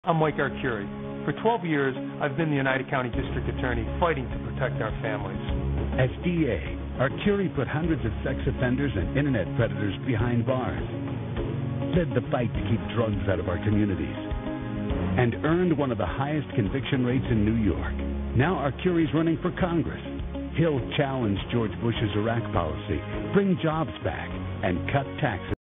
I'm Mike Arcuri. For 12 years, I've been the Oneida County District Attorney fighting to protect our families. As DA, Arcuri put hundreds of sex offenders and internet predators behind bars, led the fight to keep drugs out of our communities, and earned one of the highest conviction rates in New York. Now Arcuri's running for Congress. He'll challenge George Bush's Iraq policy, bring jobs back, and cut taxes.